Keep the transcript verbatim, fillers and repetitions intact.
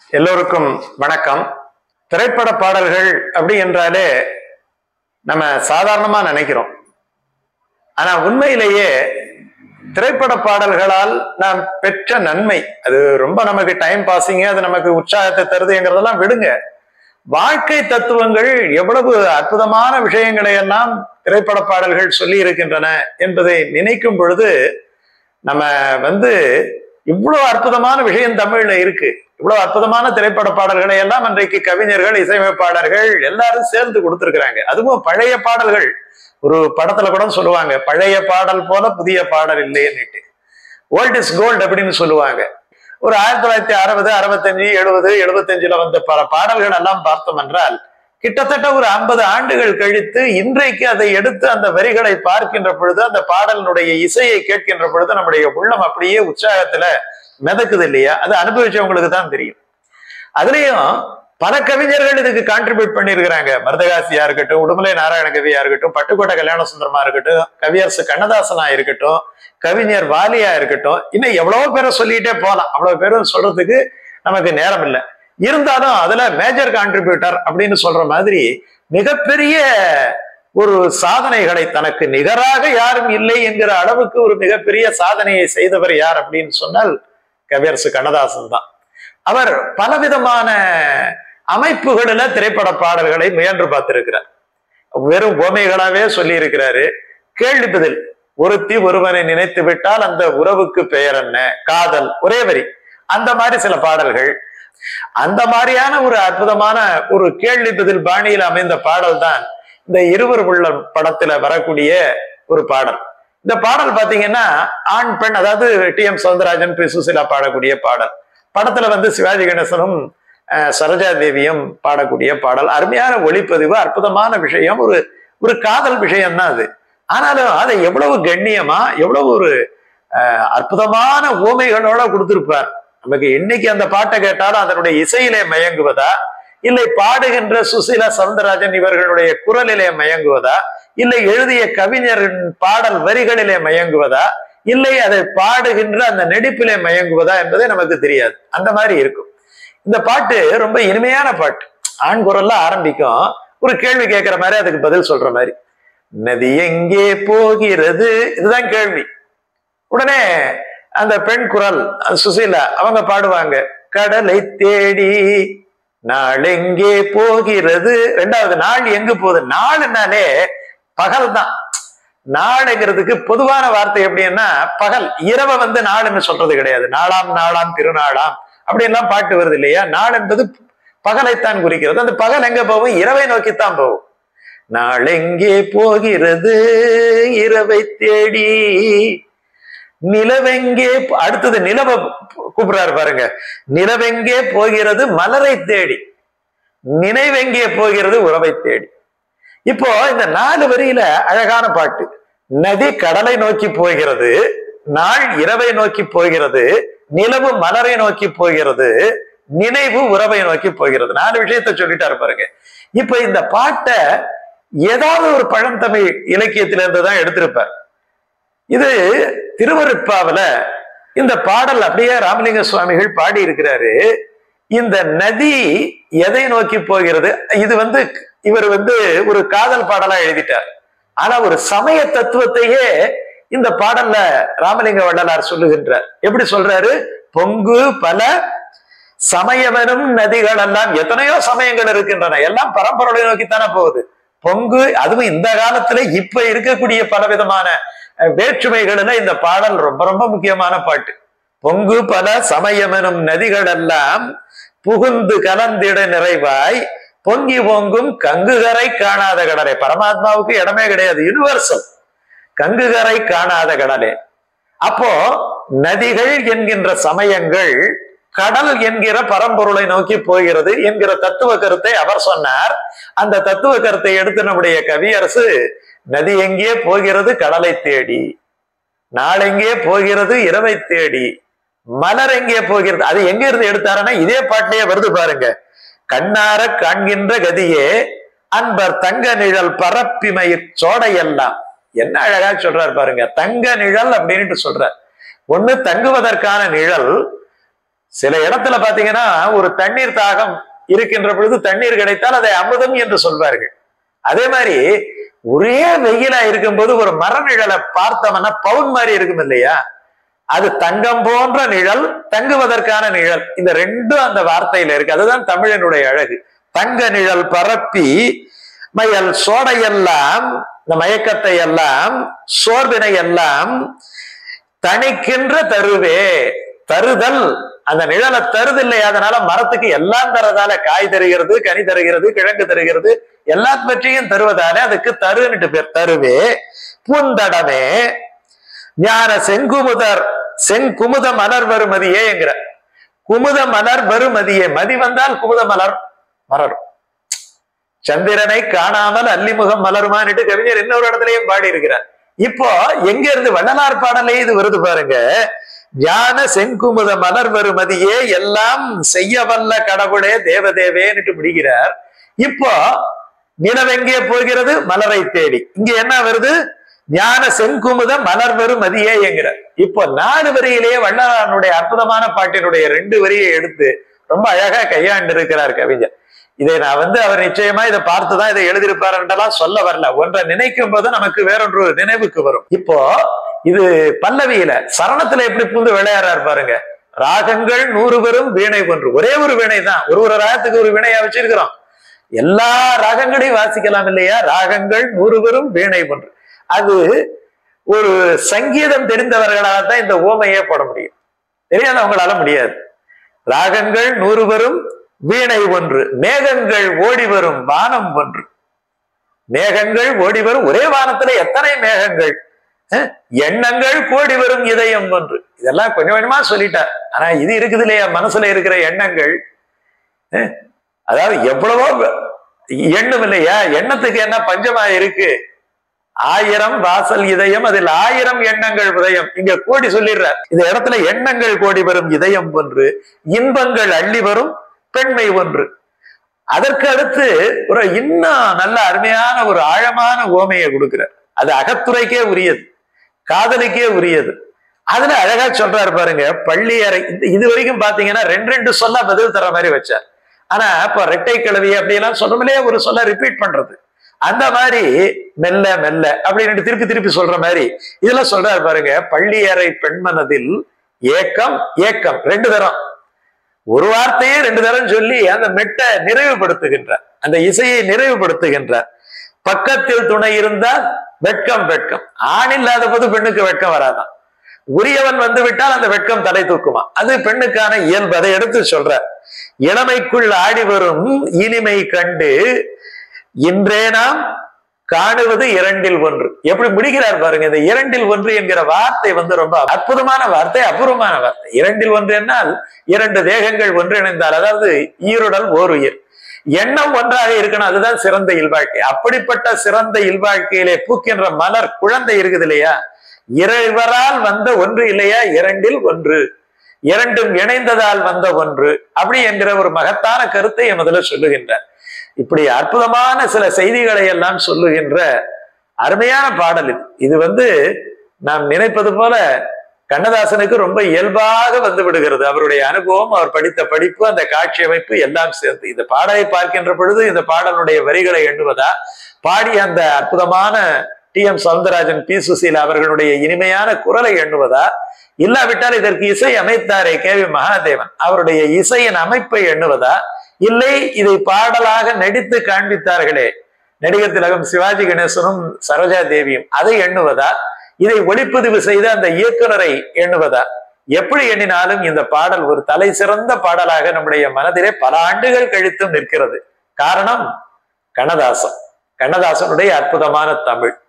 எல்லோருக்கும் வணக்கம். திரைப்பட பாடல்கள் அப்படி என்றாலே நம்ம சாதாரணமா நினைக்கிறோம். ஆனா உண்மையிலேயே திரைப்பட பாடல்களால் நாம் பெற்ற நன்மை அது ரொம்ப நமக்கு டைம் பாசிங்க, அது நமக்கு உற்சாகத்தை தருதுங்கிறதெல்லாம் விடுங்க. வாழ்க்கை தத்துவங்கள் எவ்வளவு அற்புதமான விஷயங்களை எல்லாம் திரைப்பட பாடல்கள் சொல்லி இருக்கின்றன என்பதை நினைக்கும் பொழுது நம்ம வந்து இவ்வளவு அற்புதமான விஷயம் தமிழ்ல இருக்கு. இவ்வளவு அற்புதமான திரைப்பட பாடல்களை எல்லாம் அன்றைக்கு கவிஞர்கள், இசையமைப்பாளர்கள் எல்லாரும் சேர்ந்து கொடுத்திருக்கிறாங்க. அதுவும் பழைய பாடல்கள், ஒரு படத்துல கூட சொல்லுவாங்க, பழைய பாடல் போல புதிய பாடல் இல்லைன்னுட்டு. ஓல்ட் இஸ் கோல்டு அப்படின்னு சொல்லுவாங்க. ஒரு ஆயிரத்தி தொள்ளாயிரத்தி அறுபது அறுபத்தஞ்சு எழுபது எழுபத்தஞ்சுல வந்த பல பாடல்கள் எல்லாம் பார்த்தோம் என்றால் கிட்டத்தட்ட ஒரு ஐம்பது ஆண்டுகள் கழித்து இன்றைக்கு அதை எடுத்து அந்த வரிகளை பார்க்கின்ற பொழுது, அந்த பாடலினுடைய இசையை கேட்கின்ற பொழுது நம்முடைய உள்ளம் அப்படியே உற்சாகத்துல மிதக்குது இல்லையா? அது அனுபவிச்சவங்களுக்கு தான் தெரியும். அதுலயும் பல கவிஞர்கள் இதுக்கு கான்ட்ரிபியூட் பண்ணிருக்கிறாங்க. மருதகாசியா இருக்கட்டும், உடுமலை நாராயண கவியா இருக்கட்டும், பட்டுக்கோட்டை கல்யாண சுந்தரமா இருக்கட்டும், கவியரசு கண்ணதாசனா இருக்கட்டும், கவிஞர் வாலியா இருக்கட்டும், இன்னும் எவ்வளவோ பேரை சொல்லிட்டே போகலாம். அவ்வளவு பேரும் சொல்றதுக்கு நமக்கு நேரம் இல்லை. இருந்தாலும் அதுல மேஜர் கான்ட்ரிபியூட்டர் அப்படின்னு சொல்ற மாதிரி மிகப்பெரிய ஒரு சாதனைகளை, தனக்கு நிகராக யாரும் இல்லை என்கிற அளவுக்கு ஒரு மிகப்பெரிய சாதனையை செய்தவர் யார் அப்படின்னு சொன்னால் கவியரசு கண்ணதாசன் தான். அவர் பலவிதமான அமைப்புகளில திரைப்பட பாடல்களை முயன்று பார்த்திருக்கிறார். வெறும் பொம்மைகளாவே சொல்லி இருக்கிறாரு. கேள்வி பதில், ஒருத்தி ஒருவனை நினைத்து விட்டால் அந்த உறவுக்கு பெயர் என்ன, காதல், ஒரே வரி, அந்த மாதிரி சில பாடல்கள். அந்த மாதிரியான ஒரு அற்புதமான ஒரு கேள்வி பதில் பாணியில் அமைந்த பாடல் தான் இந்த இருவர் உள்ள படத்துல வரக்கூடிய ஒரு பாடல். இந்த பாடல் பாத்தீங்கன்னா ஆண் பெண், அதாவது T M Soundararajan, P Susheela பாடக்கூடிய பாடல். படத்துல வந்து சிவாஜி கணேசனும் சரோஜா தேவியும் பாடக்கூடிய பாடல். அருமையான ஒளிப்பதிவு, அற்புதமான விஷயம், ஒரு ஒரு காதல் விஷயம் தான் அது. ஆனாலும் அதை எவ்வளவு கண்ணியமா, எவ்வளவு ஒரு அஹ் அற்புதமான ஓமைகளோட கொடுத்திருப்பார். நமக்கு இன்னைக்கு அந்த பாட்டை கேட்டாலும் அதனுடைய இசையிலே மயங்குவதா, இல்லை பாடுகின்ற சுசீலா சவுந்தரராஜன் இவர்களுடைய குரலிலே மயங்குவதா, இல்லை எழுதிய கவிஞரின் பாடல் வரிகளிலே மயங்குவதா, இல்லை அதை பாடுகின்ற அந்த நடிப்பிலே மயங்குவதா என்பதே நமக்கு தெரியாது. அந்த மாதிரி இருக்கும். இந்த பாட்டு ரொம்ப இனிமையான பாட்டு. ஆண் குரல்ல ஆரம்பிக்கும், ஒரு கேள்வி கேட்கிற மாதிரி அதுக்கு பதில் சொல்ற மாதிரி. நதி எங்கே போகிறது, இதுதான் கேள்வி. உடனே அந்த பெண் குரல் சுசீலா அவங்க பாடுவாங்க, கடலை தேடி நாள் எங்கே போகிறது. ரெண்டாவது, நாள் எங்கு போகுது. நாளுனாலே பகல் தான். நாளுங்கிறதுக்கு பொதுவான வார்த்தை எப்படின்னா பகல். இரவை வந்து நாளுன்னு சொல்றது கிடையாது. நாளாம் நாளாம் திருநாளாம் அப்படின்லாம் பாட்டு வருது இல்லையா? நாள் என்பது பகலைத்தான் குறிக்கிறது. அந்த பகல் எங்க போகும்? இரவை நோக்கித்தான் போகும். நாள் எங்கே போகிறது இரவை தேடி, நிலவெங்கே, அடுத்தது நிலவ கூப்பிடுறாரு பாருங்க, நிலவெங்கே போகிறது மலரை தேடி, நினைவெங்கே போகிறது உறவை தேடி. இப்போ இந்த நாலு வரியில அழகான பாட்டு. நதி கடலை நோக்கி போகிறது, நாள் இரவை நோக்கி போகிறது, நிலவு மலரை நோக்கி போகிறது, நினைவு உறவை நோக்கி போகிறது. நாலு விஷயத்த சொல்லிட்டாரு பாருங்க. இப்ப இந்த பாட்டை ஏதாவது ஒரு பழந்தமிழ் இலக்கியத்திலிருந்துதான் எடுத்திருப்பார். இது திருவருட்பாவில இந்த பாடல் அப்படியே ராமலிங்க சுவாமிகள் பாடி இருக்கிறாரு. இந்த நதி எதை நோக்கி போகிறது, இது வந்து இவர் வந்து ஒரு காதல் பாடலா எழுதிட்டார். ஆனா ஒரு சமய தத்துவத்தையே இந்த பாடல்ல ராமலிங்க வள்ளலார் சொல்லுகின்றார். எப்படி சொல்றாரு? பொங்கு பல சமயமெனும் நதிகள் எல்லாம், எத்தனையோ சமயங்கள் இருக்கின்றன, எல்லாம் பரம்பரை நோக்கித்தானே போகுது. பொங்கு, அதுவும் இந்த காலத்துல இப்ப இருக்கக்கூடிய பலவிதமான வேற்றுமைகள்ல இந்த பாடல் ரொம்ப ரொம்ப முக்கியமான பாட்டு. பொங்கு பல சமயமெனும் நதிகள் எல்லாம் புகுந்து கலந்திட நிறைவாய் பொங்கி பொங்கும் கங்குகரை காணாத கடலே. பரமாத்மாவுக்கு இடமே கிடையாது, யூனிவர்சல். கங்குகரை காணாத கடலே. அப்போ நதிகள் என்கின்ற சமயங்கள் கடல் என்கிற பரம்பொருளை நோக்கி போகிறது என்கிற தத்துவ கருத்தை அவர் சொன்னார். அந்த தத்துவ கருத்தை எடுத்து நம்முடைய கவியரசு, நதி எங்கே போகிறது கடலை தேடி, நாளெங்கே போகிறது இரவை தேடி, மலர் எங்கே போகிறது, அது எங்க இருந்து எடுத்தாருன்னா இதே பாட்டிலேயே வருது பாருங்க. கண்ணார காண்கின்ற கதியே அன்பர் தங்க நிழல் பரப்பிமை சோடையெல்லாம். என்ன அழகா சொல்றாரு பாருங்க. தங்க நிழல் அப்படின்ட்டு சொல்றார். ஒண்ணு தங்குவதற்கான நிழல், சில இடத்துல பாத்தீங்கன்னா ஒரு தண்ணீர் தாகம் இருக்கின்ற பொழுது தண்ணீர் கிடைத்தால் அதை அமுதம் என்று சொல்வார்கள். அதே மாதிரி ஒரே வெயிலா இருக்கும்போது ஒரு மர நிழலை பார்த்தோம்னா பவுன் மாதிரி இருக்கும் இல்லையா, அது தங்கம் போன்ற நிழல், தங்குவதற்கான நிழல். இந்த ரெண்டும் அந்த வார்த்தையில இருக்கு. அதுதான் தமிழனுடைய அழகு. தங்க நிழல் பரப்பி மயல் சோடையெல்லாம், இந்த மயக்கத்தை எல்லாம் சோர்வினை எல்லாம் தணிக்கின்ற தருவே. தருதல், அந்த நிழலை தருது இல்லையா, அதனால மரத்துக்கு எல்லாம் தரதால காய் தருகிறது, கனி தருகிறது, கிழங்கு தருகிறது, எல்லாத்தையும் தருவதால அதுக்கு தருன்னுட்டு பேர். தருவே பூந்தடமே ஞான செங்குமுதர் செங்குமுத மலர் வருமதியே என்கிற. குமுத மலர் வருமதியே, மதி வந்தால் குமுத மலர் மலரும். சந்திரனை காணாமல் அல்லிமுகம் மலருமான்னுட்டு கவிஞர் இன்னொரு இடத்துலயும் பாடி இருக்கிறார். இப்போ எங்க இருந்து வள்ளலார் பாடலே இது வருது பாருங்க. ஞான செங்குமுத மலர் வருமதியே எல்லாம் செய்ய வல்ல கடவுளே தேவதேவேன்னுட்டு முடிகிறார். இப்போ நிலவெங்கே போகிறது? மலரை தேடி. இங்க என்ன வருது? ஞான செங்குமுத மலர் வருமதியே என்கிறார். இப்போ நாலு வரியிலேயே வள்ளலாருடைய அற்புதமான பாட்டினுடைய ரெண்டு வரியை எடுத்து ரொம்ப அழகா கையாண்டு இருக்கிறார் கவிஞர். இதை நான் வந்து அவர் நிச்சயமா இதை பார்த்துதான் இதை எழுதியிருப்பாருன்றலாம் சொல்ல வரல. ஒன்றை நினைக்கும் போது நமக்கு வேறொன்று நினைவுக்கு வரும். இப்போ இது பல்லவியில, சரணத்துல எப்படி புந்து விளையாடுறாரு பாருங்க. ராகங்கள் நூறு பெரும் வீணை ஒன்று. ஒரே ஒரு வீணை தான், ஒரு ஒரு ராகத்துக்கு ஒரு வீணையா வச்சிருக்கிறோம். எல்லா ராகங்களையும் வாசிக்கலாம் இல்லையா? ராகங்கள் நூறு பெரும் வீணை ஒன்று. அது ஒரு சங்கீதம் தெரிந்தவர்களால தான் இந்த ஓமையே போட முடியும், தெரியாதவங்களால முடியாது. ராகங்கள் நூறு பெரும் வீணை ஒன்று, மேகங்கள் ஓடி வரும் வானம் ஒன்று. மேகங்கள் ஓடி வரும், ஒரே வானத்துல எத்தனை மேகங்கள், எண்ணங்கள் கோடி வரும் இதயம் ஒன்று. இதெல்லாம் கொஞ்சம் கொஞ்சமா சொல்லிட்டார். ஆனா இது இருக்குது இல்லையா, மனசுல இருக்கிற எண்ணங்கள், அதாவது எவ்வளவோ எண்ணம் இல்லையா, எண்ணத்துக்கு என்ன பஞ்சமா இருக்கு? ஆயிரம் வாசல் இதயம், அதில் ஆயிரம் எண்ணங்கள் உதயம். இங்க கோடி சொல்லிடுற இந்த இடத்துல எண்ணங்கள் கோடி வரும் இதயம் ஒன்று, இன்பங்கள் அள்ளி வரும் பெண்மை ஒன்று. அதற்கு அடுத்து ஒரு இன்னும் நல்ல அருமையான ஒரு ஆழமான ஓமையை கொடுக்கிறார். அது அகத்துறைக்கே உரியது, காதலுக்கே உரியது. அதுல அழகா சொல்றாரு பாருங்க. பள்ளி அறை, இது வரைக்கும் பாத்தீங்கன்னா ரெண்டு ரெண்டு சொல்ல பதில் தர மாதிரி வச்சார். ஆனா இப்ப ரெட்டை கிழவி அப்படியெல்லாம் சொல்றோம்லையே, ஒரு சொல்ல ரிப்பீட் பண்றது, அந்த மாதிரி மெல்ல மெல்ல அப்படின்னு திருப்பி திருப்பி சொல்ற மாதிரி இதெல்லாம் சொல்றாரு பாருங்க. பள்ளி அறை பெண்மனதில் ஏக்கம் ஏக்கம் ரெண்டு தரம், ஒரு வார்த்தையே ரெண்டு தரம் சொல்லி அந்த மெட்டை நிறைவுபடுத்துகின்றார், அந்த இசையை நிறைவுபடுத்துகின்றார். பக்கத்தில் துணை இருந்தால் வெட்கம் வெட்கம், ஆண் இல்லாத போது பெண்ணுக்கு வெட்கம் வராதான். உரியவன் வந்து விட்டால் அந்த வெட்கம் தலை தூக்குமா, அது பெண்ணுக்கான இயல்பு. அதை எடுத்து சொல்ற. இளமைக்குள் ஆடி வரும் இனிமை கண்டு இன்றே நாம் காணுவது இரண்டில் ஒன்று. எப்படி முடிக்கிறார் பாருங்க. இந்த இரண்டில் ஒன்று என்கிற வார்த்தை வந்து ரொம்ப அற்புதமான வார்த்தை, அபூர்வமான வார்த்தை. இரண்டில் ஒன்று என்னால் இரண்டு தேகங்கள் ஒன்றிணைந்தால், அதாவது ஈருடல் ஓர் உயிர், எண்ணம் ஒன்றாக இருக்கணும். அதுதான் சிறந்த இல்வாழ்க்கை. அப்படிப்பட்ட சிறந்த இல்வாழ்க்கையிலே பூக்கின்ற மலர் குழந்தை இருக்குது இல்லையா, இறைவரால் வந்த ஒன்று இல்லையா, இரண்டில் ஒன்று, இரண்டும் இணைந்ததால் வந்த ஒன்று, அப்படி என்கிற ஒரு மகத்தான கருத்தை முதல்ல சொல்லுகின்றார். இப்படி அற்புதமான சில செய்திகளை எல்லாம் சொல்லுகின்ற அருமையான பாடல் இது. இது வந்து நாம் நினைப்பது போல கண்ணதாசனுக்கு ரொம்ப இயல்பாக வந்து விடுகிறது. அவருடைய அனுபவம், அவர் படித்த படிப்பு, அந்த காட்சி அமைப்பு எல்லாம் சேர்ந்து இந்த பாடலை பார்க்கின்ற பொழுது இந்த பாடலுடைய வரிகளை எண்ணுவதா, பாடி அந்த அற்புதமான T M Soundararajan, P Susheela அவர்களுடைய இனிமையான குரலை எண்ணுவதா, இல்லாவிட்டால் இதற்கு இசை அமைத்தாரே கே வி மகாதேவன், அவருடைய இசையின் அமைப்பை எண்ணுவதா, இல்லை இதை பாடலாக நடித்து காண்பித்தார்களே நடிகர் திலகம் சிவாஜி கணேசனும் சரோஜா தேவியும், அதை எண்ணுவதா, இதை ஒளிப்பதிவு செய்த அந்த இயக்குனரை எண்ணுவதா, எப்படி எண்ணினாலும் இந்த பாடல் ஒரு தலை சிறந்த பாடலாக நம்முடைய மனதிலே பல ஆண்டுகள் கழித்தும் நிற்கிறது. காரணம் கண்ணதாசன், கண்ணதாசனுடைய அற்புதமான தமிழ்.